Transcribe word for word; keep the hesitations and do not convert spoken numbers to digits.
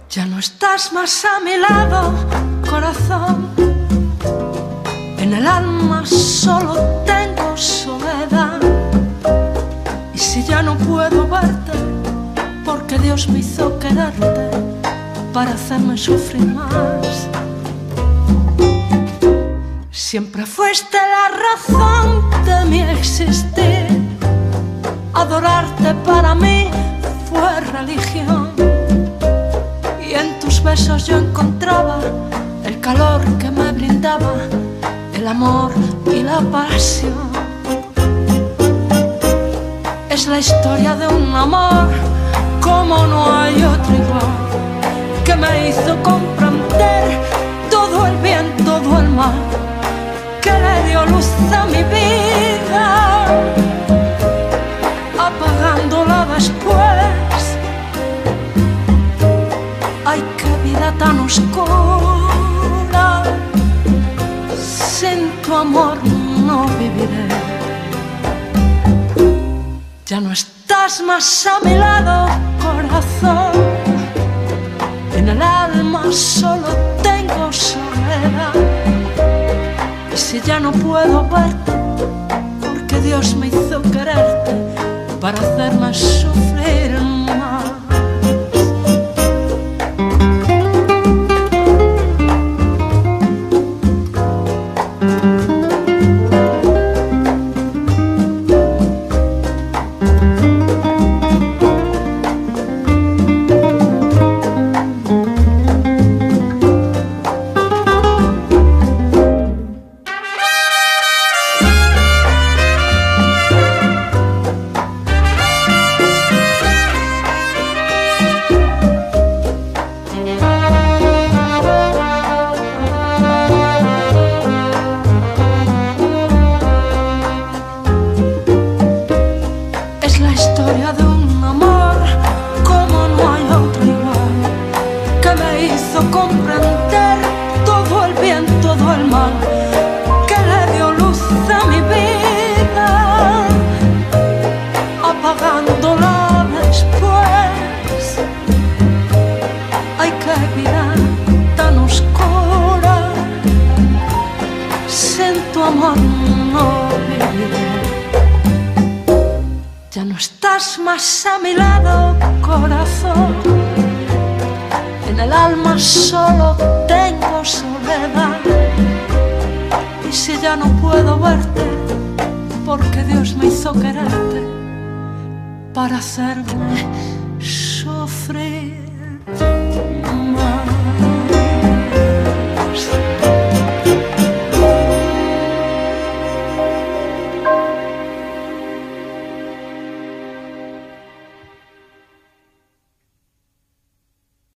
Ya no estás más a mi lado, corazón. En el alma solo tengo soledad. Y si ya no puedo verte, porque Dios me hizo quererte para hacerme sufrir más. Siempre fuiste la razón de mi existir. Adorarte para mí fue religión. Y en tus besos yo encontraba el calor que me brindaba el amor y la pasión. Es la historia de un amor como no hay otro igual, que me hizo comprender todo el bien, todo el mal, que le dio luz a mi vida, apagándola después. Ay, qué vida tan oscura, sin tu amor no viviré. Ya no estás más a mi lado, corazón. En el alma solo tengo soledad. Y si ya no puedo verte, porque Dios me hizo quererte para hacerme sufrir más. La historia de un amor como no hay otro igual, que me hizo comprender todo el bien, todo el mal, que le dio luz a mi vida, apagándola después. Ay, qué vida tan oscura, sin tu amor no viviré. Ya no estás más a mi lado, corazón. En el alma solo tengo soledad. Y si ya no puedo verte, porque Dios me hizo quererte para hacerme sufrir.